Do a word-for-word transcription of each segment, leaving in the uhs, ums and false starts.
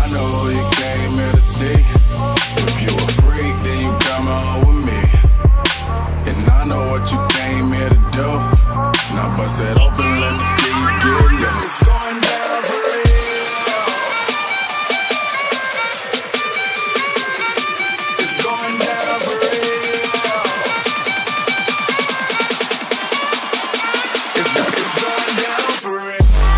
I know who you came here to see. If you a freak, then you come on with me. And I know what you came here to do. Now bust it open, let me see you get loose. It's going down for real. It's going down for real. It's, it's going down for real.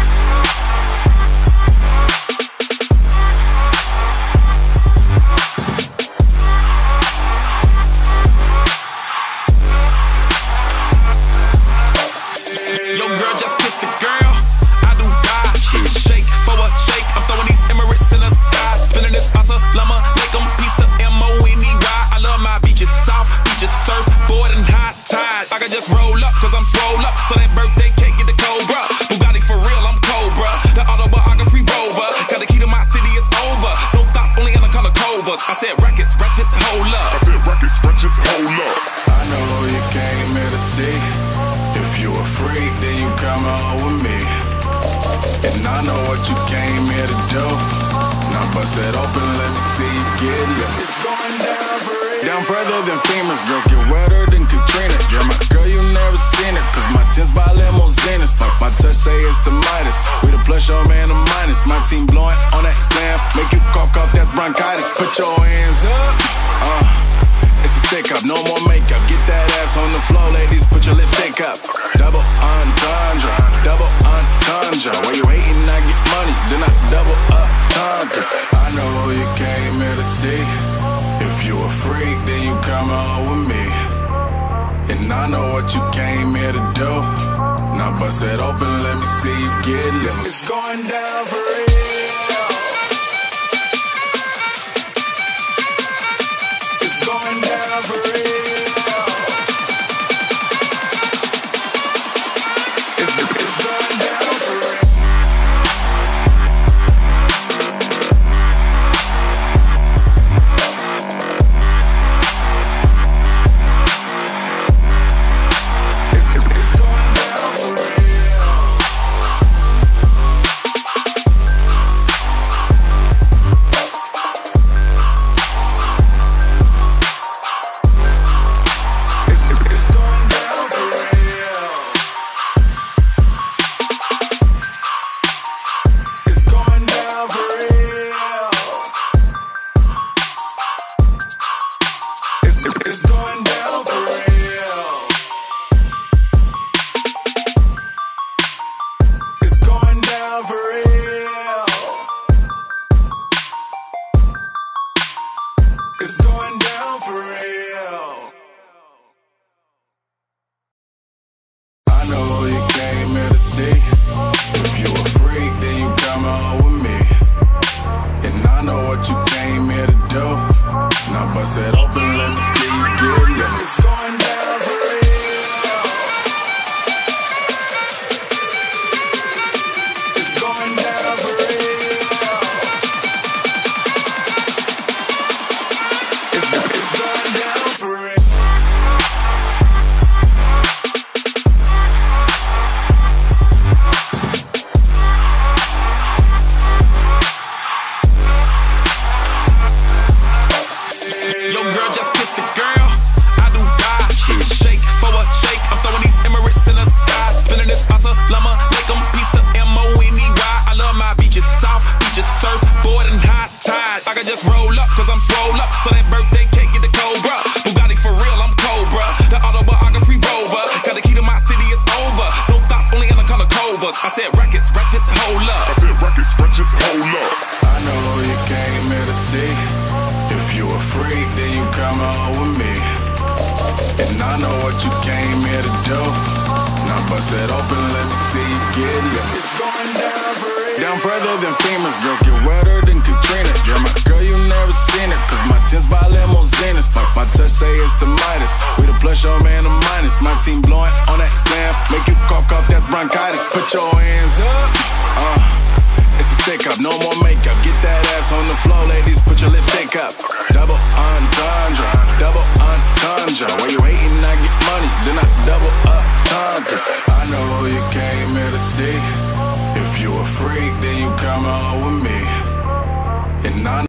Just roll up, cause I'm swole up. So that birthday cake get the Cobra. Bugatti for real, I'm Cobra. The autobiography rover. Got the key to my city, it's over. So thoughts only in the color covers. I said rackets, ratchets, hold up. I said rackets, ratchets, hold up. I know who you came here to see. If you a freak, then you come on with me. And I know what you came here to do. Now bust it open, let me see you get loose. It's going down for real. Down further than famous, girls get wetter than Katrina. Yeah, my girl, you never seen it, cause my tins by limousines. My touch say it's the Midas. We the plus, your man, the minus. My team blowing on that slam. Make you cough, cough, that's bronchitis. Put your hands up. Uh, it's a stick up, no more makeup. Get that ass on the floor, ladies, put your lipstick up. Double entendre, double entendre. While you hating, I get money, then I double up tendres. I know who you came here to see. If you a freak, then you come on with me. And I know what you came here to do. Now bust it open, let me see you get loose. It's going down for real. It's going down for real. It's, it's going down for real. It's going down for real. I know who you came here to see. If you a freak, then you come on with me. And I know what you came here to do. Now bust it open, let me see you get loose. It's going down for real. It's going down for real. Just roll up, cause I'm swole up. So that birthday cake get the Cobra. Bugatti for real, I'm Cobra. The autobiography rover. Got the key to my city, it's over. So thoughts only in the color covers. I said rackets, ratchets, hold up. I said rackets, ratchets, hold up. I know who you came here to see. If you a freak, then you come on with me. And I know what you came here to do. Now bust it open, let me see you get loose. It's going down for real. Down further than famous, girls get wetter than Katrina. Yeah, my girl, you never seen it, cause my tins by limousines. My touch say it's the Midas. We the plus, your man, the minus. My team blowing on that slam. Make you cough, cough, that's bronchitis. Put your hands up. Uh, it's a stick up, no more makeup. Get that ass on the floor, ladies, put your lipstick up. Double entendre, double entendre. While you hating, I get money, then I double up tendres. I know who you came here to see. If you a freak, then you come on with me. And I